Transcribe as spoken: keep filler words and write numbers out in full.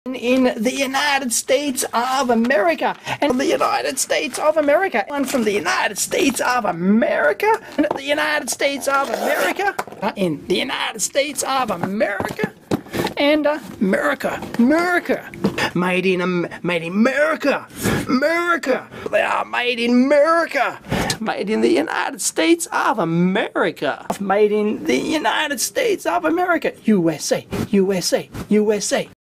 in the United States of America, and the United States of America, and from the United States of America, and the United States of America, uh, in the United States of America, and uh, America, America, made in um, made in America, America, they are made in America, made in the United States of America, made in the United States of America, U S A, U S A, U S A.